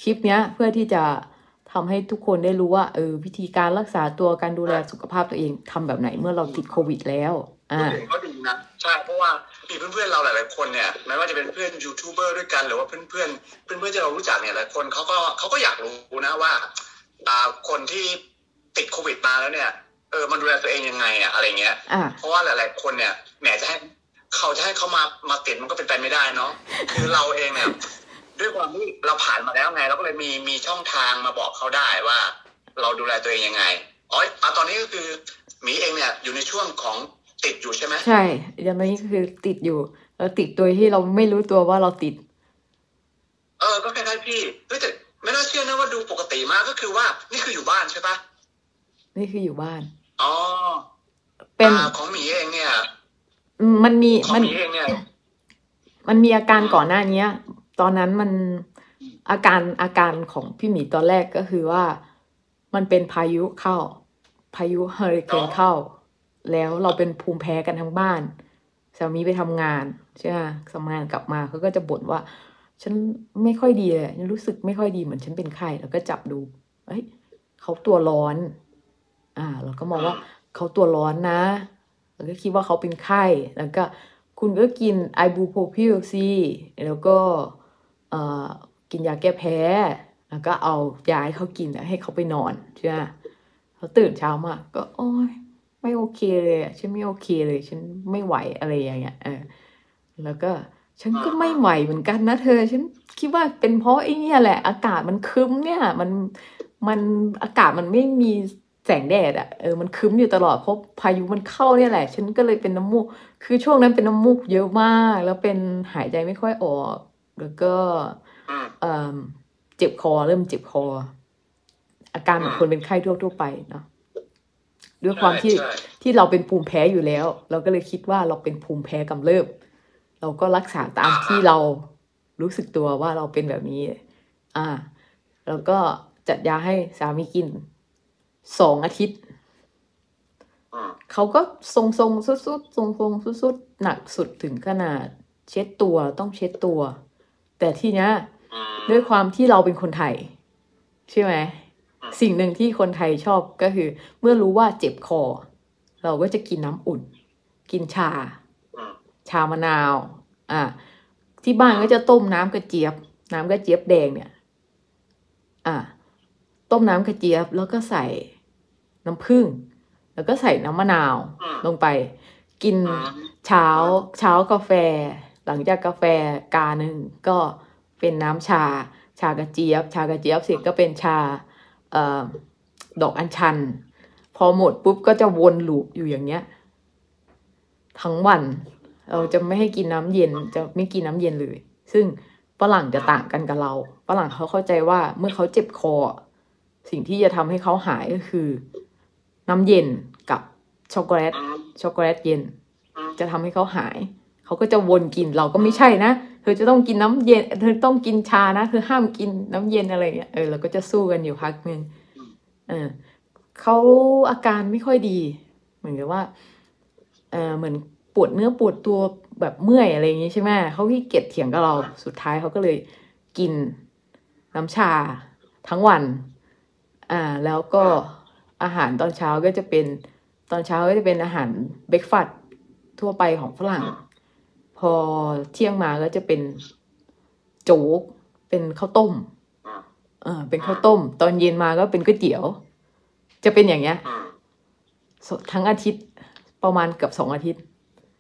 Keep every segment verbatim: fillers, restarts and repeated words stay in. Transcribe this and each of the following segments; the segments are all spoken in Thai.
คลิปเนี้ยเพื่อที่จะทำให้ทุกคนได้รู้ว่าเออวิธีการรักษาตัวการดูแลสุขภาพตัวเองทำแบบไหนเมื่อเราติดโควิดแล้วอ่าก็ดีนะใช่เพราะว่ามีเพื่อนๆเราหลายๆคนเนี่ยไม่ว่าจะเป็นเพื่อนยูทูบเบอร์ด้วยกันหรือว่าเพื่อนๆเพื่อนๆที่เรารู้จักเนี่ยหลายคนเขาก็เขาก็อยากรู้นะว่าอ่าคนที่ติดโควิดมาแล้วเนี่ยเออมันดูแลตัวเองยังไงอะอะไรเงี้ยเพราะว่าหลายๆคนเนี่ยแหมจะให้เขาจะให้เขามามาติดมันก็เป็นไปไม่ได้เนาะคือเราเองเนี่ยด้วยความที่เราผ่านมาแล้วไงเราก็เลยมีมีช่องทางมาบอกเขาได้ว่าเราดูแลตัวเองยังไงอ๋อตอนนี้ก็คือหมีเองเนี่ยอยู่ในช่วงของติดอยู่ใช่ไหมใช่ยังนี้คือติดอยู่แล้วติดโดยที่เราไม่รู้ตัวว่าเราติดเออก็คล้ายๆพี่เฮ้ยแต่ไม่น่าเชื่อนะว่าดูปกติมากก็คือว่านี่คืออยู่บ้านใช่ปะนี่คืออยู่บ้านอ๋อเป็นของหมีเองเนี่ยมันมีของหมีเองเนี่ยมันมีอาการก่อนหน้านี้ตอนนั้นมันอาการอาการของพี่หมีตอนแรกก็คือว่ามันเป็นพายุเข้าพายุเฮอริเคนเข้าแล้วเราเป็นภูมิแพ้กันทั้งบ้านสามีไปทำงานใช่ไหมทำงานกลับมาเขาก็จะบ่นว่าฉันไม่ค่อยดีเลยรู้สึกไม่ค่อยดีเหมือนฉันเป็นไข้แล้วก็จับดูเอ้ยเขาตัวร้อนอ่าเราก็มองว่าเขาตัวร้อนนะแล้วก็คิดว่าเขาเป็นไข้แล้วก็คุณก็กินไอบูโพพิลซีแล้วก็เอ่อกินยาแก้แพ้แล้วก็เอายาให้เขากินให้เขาไปนอนใช่ไหมเขาตื่นเช้ามาก็โอ๊ยไม่โอเคเลยอ่ะฉันไม่โอเคเลยฉันไม่ไหวอะไรอย่างเงี้ยเออแล้วก็ฉันก็ไม่ไหวเหมือนกันนะเธอฉันคิดว่าเป็นเพราะไอ้นี่แหละอากาศมันครึ้มเนี่ยมันมันอากาศมันไม่มีแสงแดดอ่ะเออมันครึ้มอยู่ตลอดเพราะพายุมันเข้าเนี่ยแหละฉันก็เลยเป็นน้ำมูกคือช่วงนั้นเป็นน้ำมูกเยอะมากแล้วเป็นหายใจไม่ค่อยออกแล้วก็เอ่อเจ็บคอเริ่มเจ็บคออาการเหมือนคนเป็นไข้ทั่วๆไปเนาะด้วยความที่ที่เราเป็นภูมิแพ้อยู่แล้วเราก็เลยคิดว่าเราเป็นภูมิแพ้กำเริบเราก็รักษาตามที่เรารู้สึกตัวว่าเราเป็นแบบนี้อ่าแล้วก็จัดยาให้สามีกินสองอาทิตย์เขาก็ทรงทรงสุดสุดทรงทรงสุดสุดหนักสุดถึงขนาดเช็ดตัวต้องเช็ดตัวแต่ทีเนี้ยด้วยความที่เราเป็นคนไทยใช่ไหมสิ่งหนึ่งที่คนไทยชอบก็คือเมื่อรู้ว่าเจ็บคอเราก็จะกินน้ำอุ่นกินชาชามะนาวอ่ะที่บ้านก็จะต้มน้ำกระเจี๊ยบน้ำกระเจี๊ยบแดงเนี่ยอ่ะต้มน้ำกระเจี๊ยบแล้วก็ใส่น้ำผึ้งแล้วก็ใส่น้ำมะนาวลงไปกินเช้าเช้ากาแฟหลังจากกาแฟกาหนึ่งก็เป็นน้ำชาชากระเจี๊ยบชากระเจี๊ยบเสร็จก็เป็นชาเอ่อดอกอัญชันพอหมดปุ๊บก็จะวนลูปอยู่อย่างเงี้ยทั้งวันเราจะไม่ให้กินน้ำเย็นจะไม่กินน้ำเย็นเลยซึ่งฝรั่งจะต่างกันกับเราฝรั่งเขาเข้าใจว่าเมื่อเขาเจ็บคอสิ่งที่จะทำให้เขาหายก็คือน้ำเย็นกับช็อกโกแลตช็อกโกแลตเย็นจะทำให้เขาหายเขาก็จะวนกินเราก็ไม่ใช่นะเธอจะต้องกินน้ำเย็นเธอต้องกินชานะเธอห้ามกินน้ำเย็นอะไรอย่างเงี้ยเออเราก็จะสู้กันอยู่พักนึงเออเขาอาการไม่ค่อยดีเหมือนกับว่าเออเหมือนปวดเนื้อปวดตัวแบบเมื่อยอะไรอย่างงี้ใช่ไหมเขาขี้เกียจเถียงกับเราสุดท้ายเขาก็เลยกินน้ำชาทั้งวันอ่าแล้วก็อาหารตอนเช้าก็จะเป็นตอนเช้าก็จะเป็นอาหารเบรกฟาสต์ทั่วไปของฝรั่งพอเที่ยงมาก็จะเป็นโจ๊กเป็นข้าวต้มเออเป็นข้าวต้มตอนเย็นมาก็เป็นก๋วยเตี๋ยวจะเป็นอย่างเงี้ยทั้งอาทิตย์ประมาณเกือบสองอาทิตย์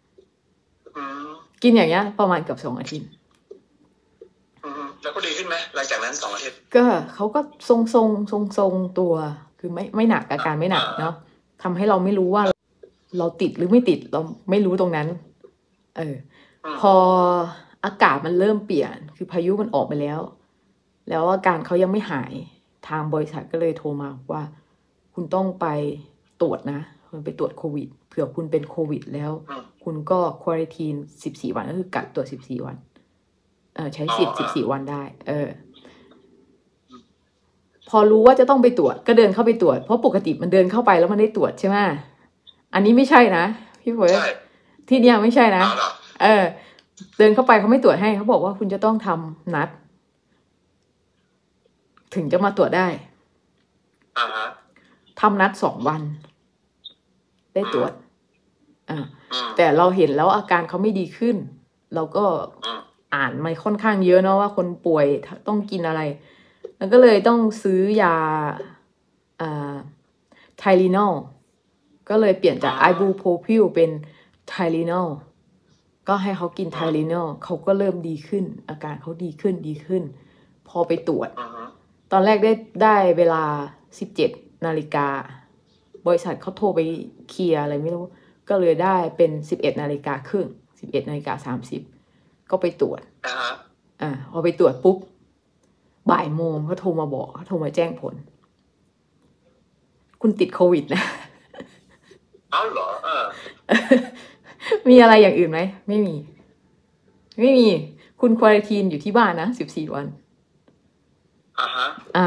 กินอย่างเงี้ยประมาณเกือบสองอาทิตย์แล้วก็ดีขึ้นไหมหลังจากนั้นสองอาทิตย์ก็เขาก็ทรงทรงทรงทรงตัวคือไม่ไม่หนักอาการไม่หนักเนาะทำให้เราไม่รู้ว่าเราติดหรือไม่ติดเราไม่รู้ตรงนั้นเออพออากาศมันเริ่มเปลี่ยนคือพายุมันออกไปแล้วแล้วอาการเขายังไม่หายทางบริษัทก็เลยโทรมาว่าคุณต้องไปตรวจนะคุณไปตรวจโควิดเผื่อคุณเป็นโควิดแล้วคุณก็ควอรันทีนสิบสี่วันก็คือกักตัวสิบสี่วันเออใช้สิทธิ์สิบสี่วันได้เออพอรู้ว่าจะต้องไปตรวจก็เดินเข้าไปตรวจเพราะปกติมันเดินเข้าไปแล้วมันได้ตรวจใช่ไหมอันนี้ไม่ใช่นะพี่ฝนที่นี่ไม่ใช่นะเออเดินเข้าไปเขาไม่ตรวจให้เขาบอกว่าคุณจะต้องทำนัดถึงจะมาตรวจได้อ่าฮะทำนัดสองวัน ได้ตรวจ อ่าอืมแต่เราเห็นแล้วอาการเขาไม่ดีขึ้น เราก็อืมอ่านมาค่อนข้างเยอะเนาะว่าคนป่วยต้องกินอะไร แล้วก็เลยต้องซื้อยา อ่า ไทลีนอล ก็เลยเปลี่ยนจากไอบูโพพิลเป็นไทลีนอล ก็ให้เขากินไทลีนอล เขาก็เริ่มดีขึ้น อาการเขาดีขึ้นดีขึ้น พอไปตรวจอือฮึตอนแรกได้ได้เวลาสิบเจ็ดนาฬิกา บริษัทเขาโทรไปเคลียร์อะไรไม่รู้ ก็เลยได้เป็นสิบเอ็ดนาฬิกาครึ่ง สิบเอ็ดนาฬิกาสามสิบ ก็ไปตรวจอ่าฮะอ่า พอไปตรวจปุ๊บ บ่ายโมงเขาโทรมาบอกเขาโทรมาแจ้งผล คุณติดโควิดนะเอ้าเหรอ เออมีอะไรอย่างอื่นไหม ไม่มี ไม่มี คุณควอรันทีนอยู่ที่บ้านนะสิบสี่วันอ่าฮะอ่า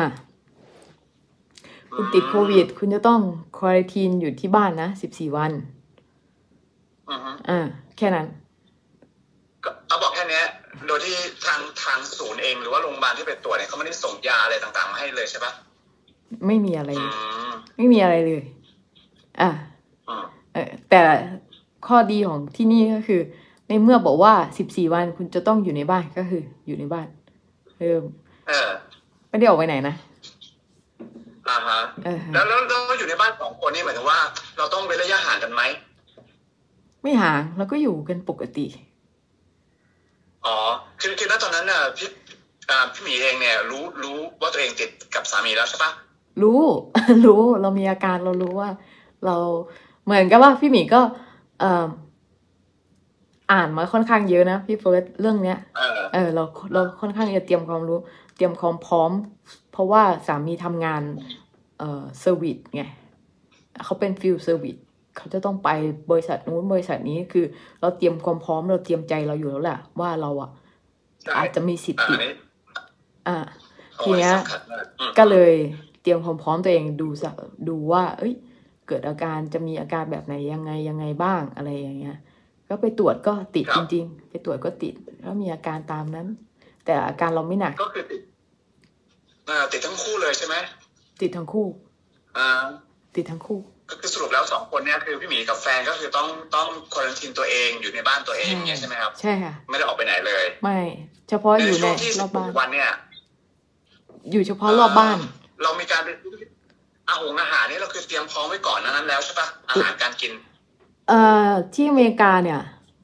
คุณติดโควิด คุณจะต้องควอรันทีนอยู่ที่บ้านนะสิบสี่วันอือฮึอ่า แค่นั้นก็เอาบอกแค่เนี้ย โดยที่ทางทางศูนย์เองหรือว่าโรงพยาบาลที่ไปตรวจเนี่ยเขาไม่ได้ส่งยาอะไรต่างๆมาให้เลยใช่ปะไม่มีอะไรอืเลยมไม่มีอะไรเลย อ่าอืมเออแต่ข้อดีของที่นี่ก็คือ ในเมื่อบอกว่าสิบสี่วันคุณจะต้องอยู่ในบ้านก็คือ อยู่ในบ้านเออเออไม่ได้ออกไปไหนนะอ่าฮะเออแล้วแล้วเราอยู่ในบ้านสองคนนี่หมายถึงว่า เราต้องเว้นระยะห่างกันไหมไม่ห่างแล้วก็อยู่กันปกติอ๋อ คือคือณตอนนั้นน่ะพี่อ่าพี่หมีเองเนี่ย รู้รู้ว่าตัวเองติดกับสามีแล้วใช่ปะรู้ รู้เรามีอาการเรารู้ว่า เราเหมือนกับว่าพี่หมีก็ เอ่ออ่านมาค่อนข้างเยอะนะพี่เฟิร์สเรื่องเนี้ยเออเออเราเราค่อนข้างจะเตรียมความรู้ เตรียมความพร้อม เพราะว่าสามีทำงาน เอ่อเซอร์วิสไงเขาเป็นฟิลเซอร์วิสเขาจะต้องไปบริษัทนู้นบริษัทนี้คือ เราเตรียมความพร้อมเราเตรียมใจเราอยู่แล้วแหละว่าเราอ่ะใช่อาจจะมีสิทธิ์อ่าติดอันนี้อ่าโอ้ทีเนี้ยสำคัญมากอืมก็เลยเตรียมความพร้อมตัวเองดูสักดูว่า เอ้ย เกิดอาการจะมีอาการแบบไหนยังไงยังไงบ้างอะไรอย่างเงี้ย ก็ไปตรวจก็ติดครัจบริงๆ ไปตรวจก็ติดแล้วมีอาการตามนั้น แต่อาการเราไม่หนักก็คือติดเอ่อติดทั้งคู่เลยใช่ไหมติดทั้งคู่อ่าติดทั้งคู่ก็คือสรุปแล้วสองคนเนี่ยคือพี่หมีกับแฟนก็คือต้องต้องควอรันทีนตัวเองอยู่ในบ้านตัวเองเนี่ยใช่ไหมครับใช่ค่ะไม่ได้ออกไปไหนเลยไม่ เฉพาะในอยู่ในช่วงที่รสิอบบบ้านวันเนี่ยอยู่เฉพาะรอบบ้านเรามีการไปอาหงอาหารนี่เราคือเตรียมพร้อมไว้ก่อนนั้นแล้วใช่ปะอาหารการกินเอ่อที่อเมริกาเนี่ย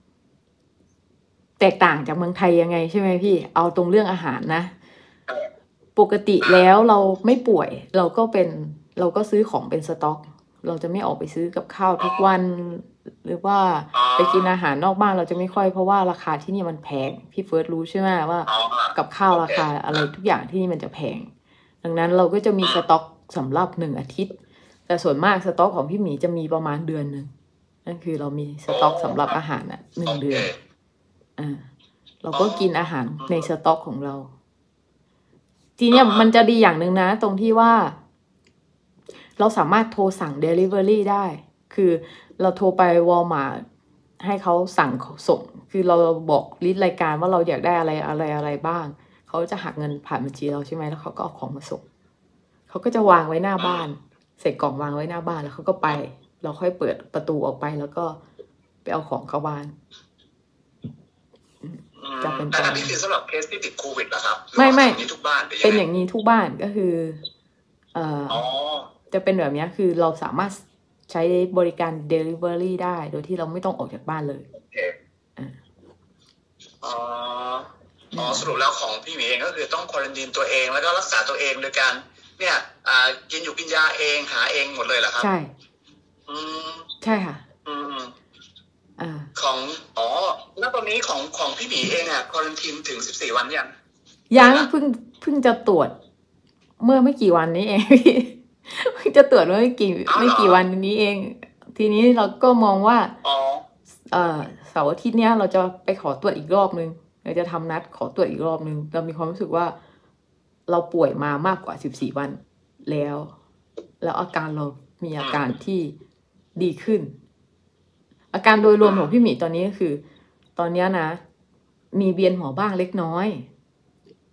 แตกต่างจากเมืองไทยยังไงใช่ไหมพี่ เอาตรงเรื่องอาหารนะ ปกติแล้วเราไม่ป่วย เราก็เป็นเราก็ซื้อของเป็นสต็อก เราจะไม่ออกไปซื้อกับข้าวทุกวัน หรือว่าอ๋อไปกินอาหารนอกบ้านเราจะไม่ค่อยเพราะว่าราคาที่นี่มันแพงพี่เฟิร์สรู้ใช่ไหมว่าอ๋อกับข้าวโอราเคคาอะไรทุกอย่างที่นี่มันจะแพง ดังนั้นเราก็จะมีสต็อกสำหรับหนึ่งอาทิตย์ แต่ส่วนมากสต็อกของพี่หมีจะมีประมาณเดือนหนึ่งนั่นคือเรามีสต็อกสำหรับอาหารอ่ะหนึ่งโอเคเดือนอ่าเราก็กินอาหารในสต็อกของเรา ทีเนี้ยมันจะดีอย่างหนึ่งนะ ตรงที่ว่า เราสามารถโทรสั่ง Delivery ได้ คือเราโทรไป Walmart ให้เขาสั่งส่ง คือเราบอกลิสต์รายการว่าเราอยากได้อะไรอะไรอะไรบ้าง เขาจะหักเงินผ่านบัญชีเราใช่ไหมแล้วเขาก็เอาของมาส่ง เขาก็จะวางไว้หน้าบ้าน ใส่กล่องวางไว้หน้าบ้านแล้วเขาก็ไป เราค่อยเปิดประตูออกไปแล้วก็ไปเอาของเข้าบ้านอืมจะเป็นแต่ประอัมาน ณนี้คือสำหรับเคสที่ติดโควิดเหรอครับหรือไม่ว่าไม่เป็นอย่างนี้ทุกบ้านหรือยังเป็นไงอย่างนี้ทุกบ้านก็คือ เอ่ออ๋อจะเป็นแบบนี้คือเราสามารถใช้บริการ Delivery ได้ โดยที่เราไม่ต้องออกจากบ้านเลยโอเคอ่าอ๋อ อ๋อ สรุปแล้วของพี่หมีเองก็คือต้องควอรันทีนตัวเองแล้วก็รักษาตัวเองโดยการเนี่ย อ่า กินอยู่กินยาเองหาเองหมดเลยเหรอครับใช่อืมใช่ค่ะอืมอืมอ่าของ อ๋อ แล้วตอนนี้ของของพี่หมีเองเนี่ยควอรันทีนถึงสิบสี่วันยังยังเพิ่งเพิ่งจะตรวจ เมื่อไม่กี่วันนี้เอง พี่ เพิ่งจะตรวจเมื่อไม่กี่อ้าวเหรอไม่กี่วันนี้เอง ทีนี้เราก็มองว่าอ๋อเอ่อเสาร์อาทิตย์เนี้ยเราจะไปขอตรวจอีกรอบนึงเราจะทำนัดขอตรวจอีกรอบนึงเรามีความรู้สึกว่า เราป่วยมามากกว่าสิบสี่วันแล้ว แล้วอาการเรามีอาการที่ดีขึ้น อาการโดยรวมของพี่หมีตอนนี้ก็คือ ตอนเนี้ยนะ มีเวียนหัวบ้างเล็กน้อย ม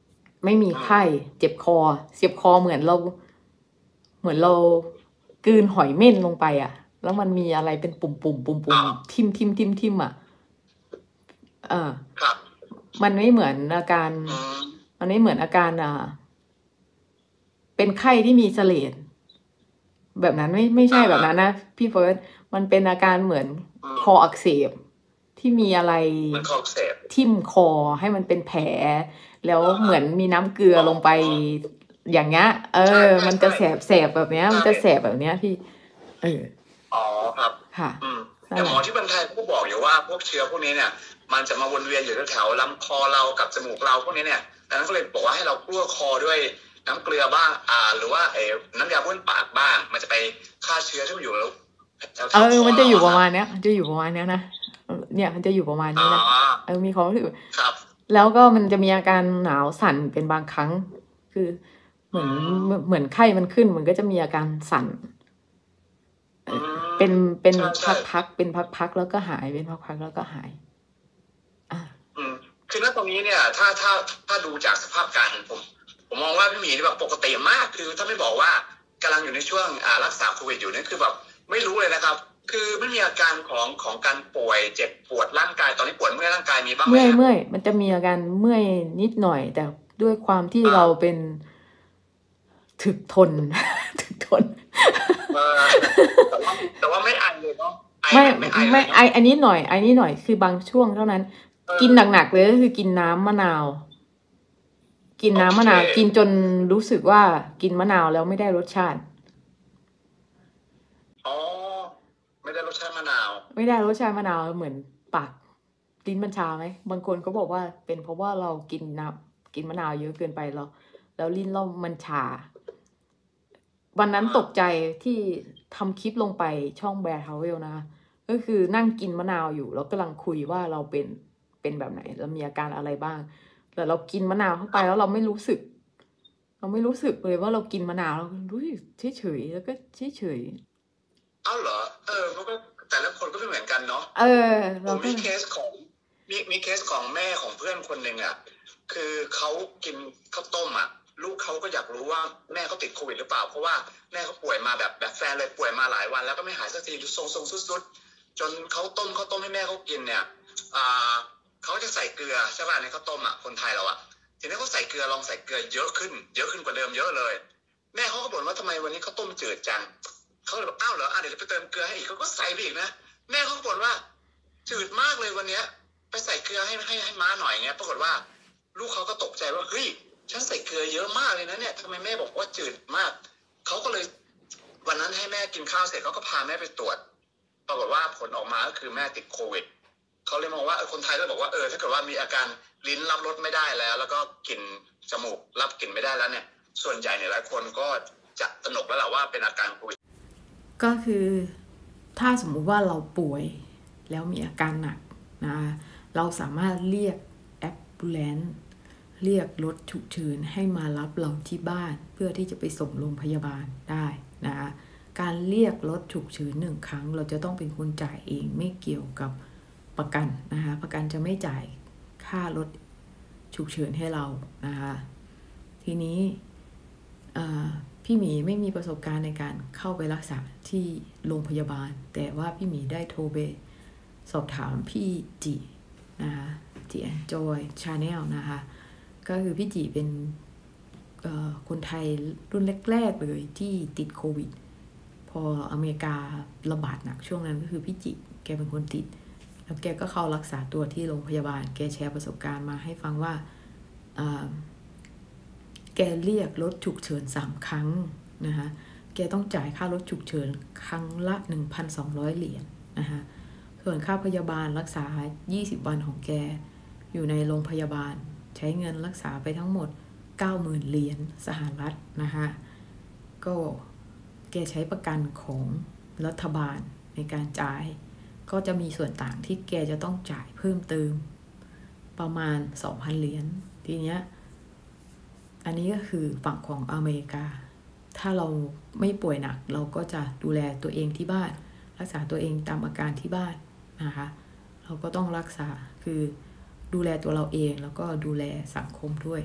ไม่มีไข้เจ็บคอเจ็บคอเหมือนเราเหมือนเรากลืนหอยเม่นลงไปอ่ะแล้วมันมีอะไรเป็นปุ่มปุ่มปุ่มปุ่มทิมทิมทิมทิมอ่ะเออมันไม่เหมือนอาการมันไม่เหมือนอาการอ่าเป็นไข้ที่มีเสลดแบบนั้นไม่ไม่ใช่แบบนั้นนะพี่เฟิร์สมันเป็นอาการเหมือนคออักเสบที่มีอะไรทิ่มคอให้มันเป็นแผลแล้วเหมือนมีน้ำเกลือลงไปอย่างเงี้ยเออมันจะแสบแสบแบบเนี้ยมันจะแสบแบบเนี้ยพี่เอออ๋อครับค่ะแต่หมอที่บรรทายผู้บอกอยู่ว่าพวกเชื้อพวกนี้เนี่ยมันจะมาวนเวียนอยู่แถวลำคอเรากับจมูกเราพวกนี้เนี่ยดังนั้นก็เลยบอกว่าให้เรากลั้วคอด้วยน้ำเกลือบ้างอ่าหรือว่าเอ๋น้ำยาบ้วนปากบ้างมันจะไปฆ่าเชื้อที่มันอยู่แล้วเออมันจะอยู่ประมาณเนี้ยมันจะอยู่ประมาณเนี้ยนะเนี่ยมันจะอยู่ประมาณนี้นะเออมีความรู้สึกครับแล้วก็มันจะมีอาการหนาวสั่นเป็นบางครั้งคือเหมือนเหมือนไข้มันขึ้นมันก็จะมีอาการสั่นเป็นเป็นพักๆเป็นพักๆแล้วก็หายเป็นพักๆแล้วก็หายอ่าอืมคือณตรงนี้เนี่ยถ้าถ้าถ้าดูจากสภาพการผมผมมองว่าพี่หมีแบบปกติมากคือถ้าไม่บอกว่ากำลังอยู่ในช่วงอ่ารักษาโควิดอยู่นี่คือแบบไม่รู้เลยนะครับคือไม่มีอาการของของการป่วยเจ็บปวดร่างกายตอนนี้ปวดเมื่อยร่างกายมีบ้างไหมเมื่อยเมื่อยมันจะมีอาการเมื่อยนิดหน่อยแต่ด้วยความที่เราเป็นถึกทนถึกทนแต่ว่าแต่ว่าไม่ไอเลยเนาะไม่ไม่ไออันนี้หน่อยไอนี้หน่อยคือบางช่วงเท่านั้นกินหนักๆเลยก็คือกินน้ำมะนาวกินน้ำมะนาวกินจนรู้สึกว่ากินมะนาวแล้วไม่ได้รสชาติอ๋อไม่ได้รสชาติมะนาวไม่ได้รสชาติมะนาวเหมือนปากลิ้นมันชาไหมบางคนก็บอกว่าเป็นเพราะว่าเรากินน้ำกินมะนาวเยอะเกินไปแล้วแล้วลิ้นเรามันชาวันนั้นตกใจที่ทำคลิปลงไปช่องแบร์ทาวเวลนะคะก็คือนั่งกินมะนาวอยู่แล้วกำลังคุยว่าเราเป็นเป็นแบบไหนแล้วมีอาการอะไรบ้างแต่เรากินมะนาวเข้าไปแล้วเราไม่รู้สึกเราไม่รู้สึกเลยว่าเรากินมะนาวเรารู้เฉยเฉยแล้วก็เฉยเฉยเอ้าเหรอเออมันก็แต่ละคนก็ไม่เหมือนกันเนาะเออผมมีเคสของมีมีเคสของแม่ของเพื่อนคนหนึ่งอ่ะคือเขากินข้าวต้มอ่ะลูกเขาก็อยากรู้ว่าแม่เขาติดโควิดหรือเปล่าเพราะว่าแม่เขาป่วยมาแบบแบบแฟนเลยป่วยมาหลายวันแล้วก็ไม่หายสักทีทรงทรงสุดๆจนเขาต้มข้าวต้มให้แม่เขากินเนี่ยอ่าเขาจะใส่เกลือใช่ป่ะในข้าวต้มอ่ะคนไทยเราอ่ะทีนี้เขาใส่เกลือลองใส่เกลือเยอะขึ้นเยอะขึ้นกว่าเดิมเยอะเลยแม่เขาก็บ่นว่าทำไมวันนี้ข้าวต้มจืดจังเขาเลยบอกอ้าวเหรออ่ะเดี๋ยวเราไปเติมเกลือให้อีกเขาก็ใส่ไปอีกนะแม่เขาก็บ่นว่าจืดมากเลยวันนี้ไปใส่เกลือให้ให้ให้ม้าหน่อยเงี้ยปรากฏว่าลูกเขาก็ตกใจว่าเฮ้ยฉันใส่เกลือเยอะมากเลยนะเนี่ยทำไมแม่บอกว่าจืดมากเขาก็เลยวันนั้นให้แม่กินข้าวเสร็จเขาก็พาแม่ไปตรวจปรากฏว่าผลออกมาก็คือแม่ติดโควิดเขาเลยมองว่าเออคนไทยก็บอกว่าเออถ้าเกิดว่ามีอาการลิ้นรับรสไม่ได้แล้วแล้วก็กลิ่นจมูกรับกลิ่นไม่ได้แล้วเนี่ยส่วนใหญ่เนี่ยหลายคนก็จะตระหนกแล้วแหละว่าเป็นอาการโควิดก็คือถ้าสมมุติว่าเราป่วยแล้วมีอาการหนักนะเราสามารถเรียกแอมบูเลนซ์เรียกรถฉุกเฉินให้มารับเราที่บ้านเพื่อที่จะไปส่งโรงพยาบาลได้นะคะการเรียกรถฉุกเฉินหนึ่งครั้งเราจะต้องเป็นคนจ่ายเองไม่เกี่ยวกับประกันนะคะประกันจะไม่จ่ายค่ารถฉุกเฉินให้เรานะคะทีนี้พี่หมีไม่มีประสบการณ์ในการเข้าไปรักษาที่โรงพยาบาลแต่ว่าพี่หมีได้โทรไปสอบถามพี่จินะคะจิแอนจอยชาแนลนะคะก็คือพี่จิเป็นคนไทยรุ่นแรกๆเลยที่ติดโควิดพออเมริการะบาดหนักช่วงนั้นก็คือพี่จิแกเป็นคนติดแล้วแกก็เข้ารักษาตัวที่โรงพยาบาลแกแชร์ประสบการณ์มาให้ฟังว่าแกเรียกรถฉุกเฉินสามครั้งนะคะแกต้องจ่ายค่ารถฉุกเฉินครั้งละ หนึ่งพันสองร้อย เหรียญนะคะส่วนค่าพยาบาลรักษายี่สิบวันของแกอยู่ในโรงพยาบาลใช้เงินรักษาไปทั้งหมด เก้าหมื่น เหรียญสหรัฐนะคะก็แกใช้ประกันของรัฐบาลในการจ่ายก็จะมีส่วนต่างที่แกจะต้องจ่ายเพิ่มเติมประมาณ สองพัน เหรียญทีเนี้ยอันนี้ก็คือฝั่งของอเมริกาถ้าเราไม่ป่วยหนักเราก็จะดูแลตัวเองที่บ้านรักษาตัวเองตามอาการที่บ้านนะคะเราก็ต้องรักษาคือดูแลตัวเราเองแล้วก็ดูแลสังคมด้วย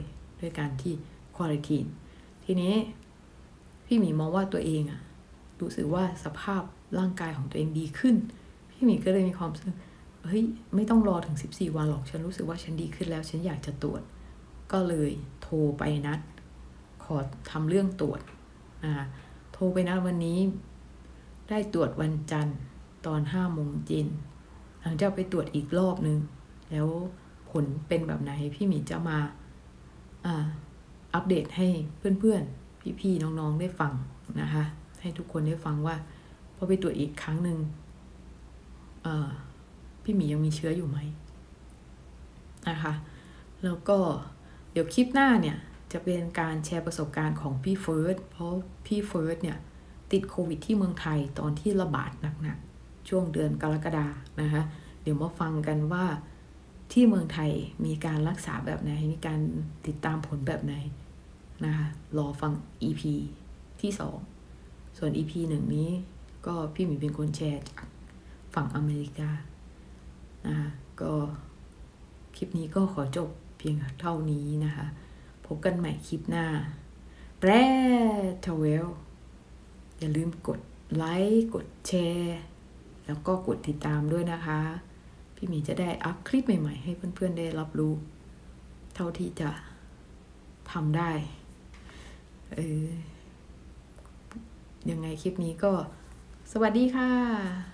ด้วยการที่ควอรันทีนทีนี้พี่หมีมองว่าตัวเองอะรู้สึกว่าสภาพร่างกายของตัวเองดีขึ้นพี่หมีก็เลยมีความรู้สึกเฮ้ยไม่ต้องรอถึงสิบสี่วันหรอกฉันรู้สึกว่าฉันดีขึ้นแล้วฉันอยากจะตรวจก็เลยโทรไปนัดขอทำเรื่องตรวจนะคะโทรไปนัดวันนี้ได้ตรวจวันจันทร์ตอนห้าโมงเย็นหลังจากไปตรวจอีกรอบนึงแล้วผลเป็นแบบไหนพี่หมีจะมาอ่าอัปเดตให้เพื่อนๆพี่ๆน้องๆได้ฟังนะคะให้ทุกคนได้ฟังว่าพอไปตรวจอีกครั้งหนึ่งอ่าพี่หมียังมีเชื้ออยู่ไหมนะคะแล้วก็เดี๋ยวคลิปหน้าเนี่ยจะเป็นการแชร์ประสบการณ์ของพี่เฟิร์สเพราะพี่เฟิร์สเนี่ยติดโควิดที่เมืองไทยตอนที่ระบาดหนักๆช่วงเดือนกรกฎานะคะเดี๋ยวมาฟังกันว่าที่เมืองไทยมีการรักษาแบบไหนมีการติดตามผลแบบไหนนะคะรอฟัง อี พี ที่สองส่วน อี พี หนึ่งนี้ก็พี่หมีเป็นคนแชร์จากฝั่งอเมริกานะคะก็คลิปนี้ก็ขอจบเพียงเท่านี้นะคะพบกันใหม่คลิปหน้าแปรทเวลอย่าลืมกดไลค์กดแชร์แล้วก็กดติดตามด้วยนะคะพี่หมีจะได้อัพคลิปใหม่ๆให้เพื่อนๆได้รับรู้เท่าที่จะทำได้เออยังไงคลิปนี้ก็สวัสดีค่ะ